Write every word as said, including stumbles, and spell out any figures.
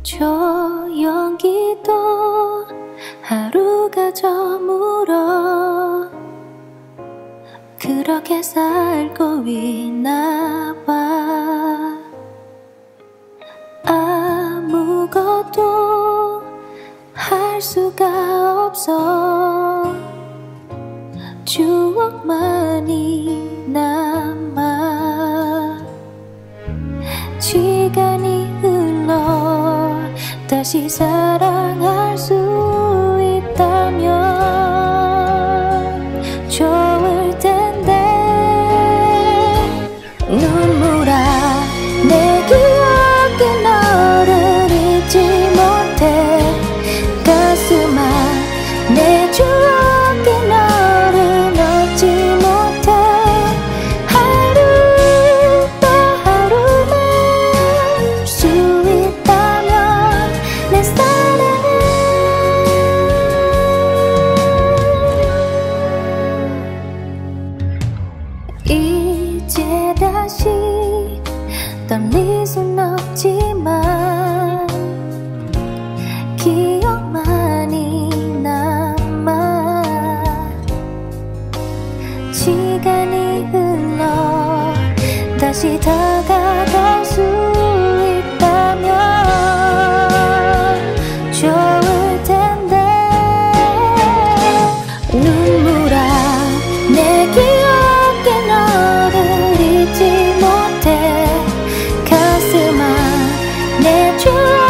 조용히도 하루가 저물어 그렇게 살고 있나 봐. 아무것도 할 수가 없어 추억만이 남아. 시간이 흘러 다시 사랑할 수 있다면 좋을 텐데. 눈물아 내 기억에 너를 잊지 못해. 가슴아 내 추억에 너를 넣지 못해. 하루 또 하루만 수 있다면 내 사랑해. 이제 다시 떨릴 순 없지만 기억만이 남아. 시간이 흘러 다시 다가갈 수 있다면 좋을 텐데. 눈물아 내 기억에 너를 잊지 못해. 가슴아 내 추억